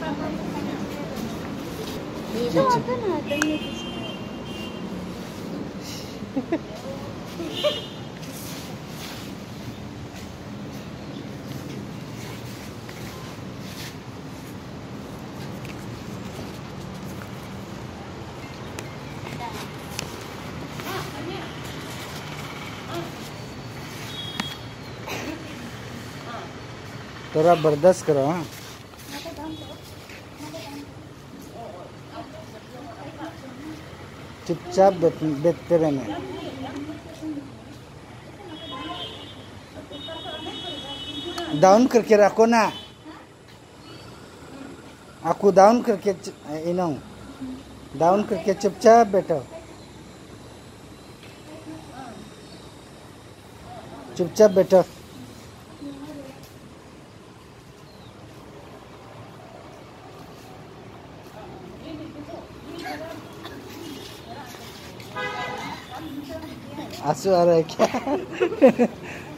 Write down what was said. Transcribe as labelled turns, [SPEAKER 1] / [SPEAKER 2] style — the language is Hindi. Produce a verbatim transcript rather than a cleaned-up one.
[SPEAKER 1] itu apa nadanya di sini?
[SPEAKER 2] थोड़ा बर्दाश्त करो। हाँ चुपचाप बैठते रहना। डाउन करके रखो ना, आपको डाउन करके इनो डाउन करके चुपचाप बैठो, चुपचाप बैठो। आंसू आ रहा है क्या?